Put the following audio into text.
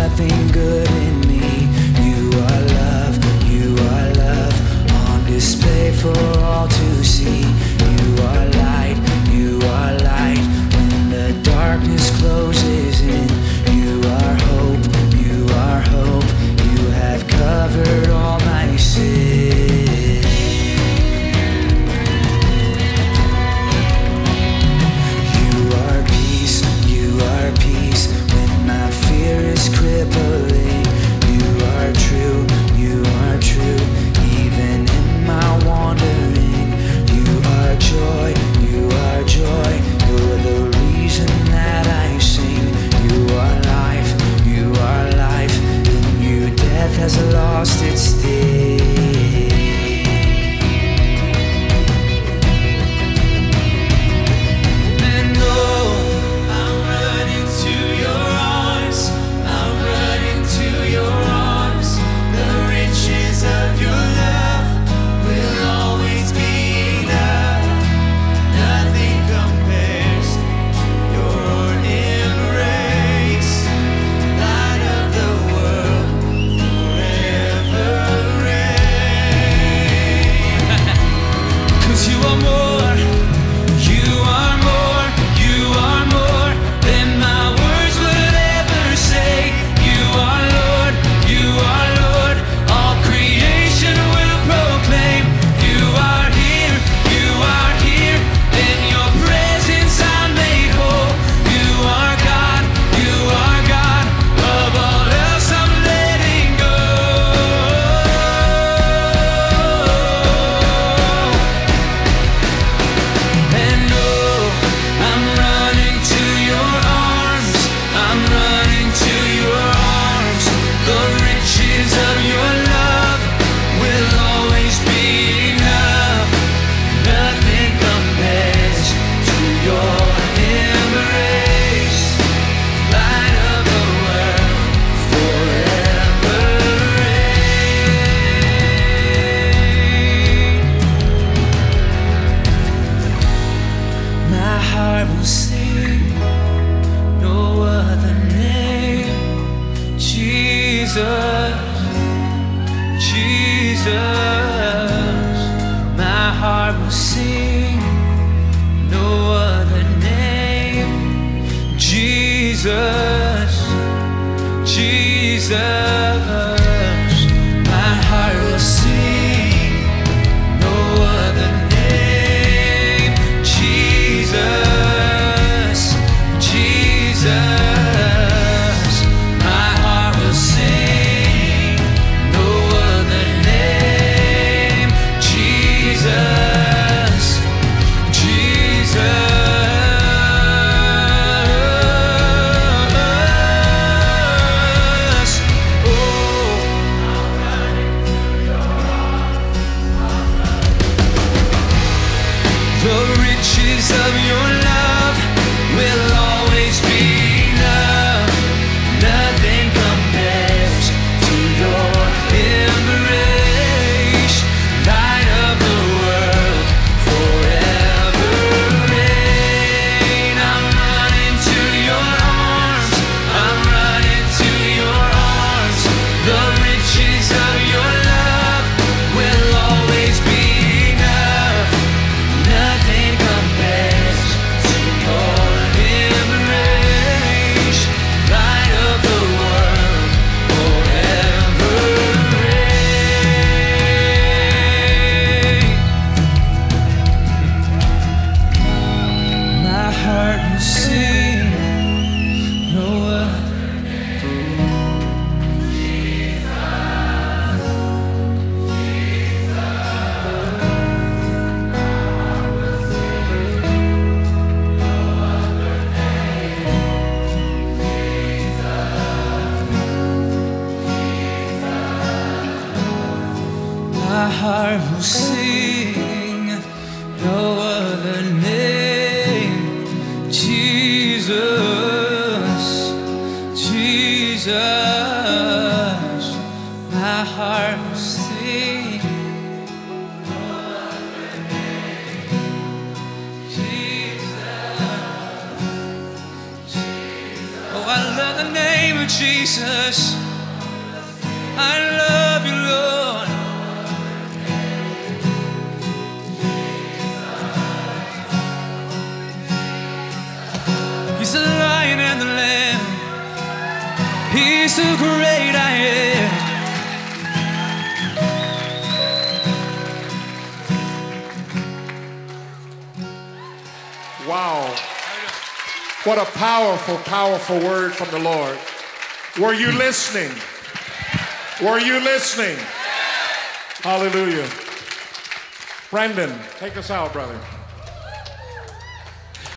nothing good in me. You are love, on display for all to see. You are light, when the darkness closes in. You are hope, you have covered all my sin. You are peace, when my fear is crippling. You are true, even in my wandering. You are joy, you're the reason that I sing. You are life, in you death has lost its sting. Jesus, my heart will sing, no other name. Jesus, my heart will sing, no other name. Jesus, my heart will sing, no other name. Jesus, the riches of your love will always be enough. Nothing compares to your embrace. Light of the world, forever reign. I'm running to your arms, I'm running to your arms. The riches of your love will always be enough. Nothing compares to your embrace. Light of the world, forever reign. My heart will sing, no other. My heart will sing, no other name. Jesus, my heart will sing, no other name. Jesus, oh, I love the name of Jesus. I love you, Lord. He's the Lion and the Lamb. He's the great I am. Wow. What a powerful, powerful word from the Lord. Were you listening? Were you listening? Hallelujah. Brendan, take us out, brother.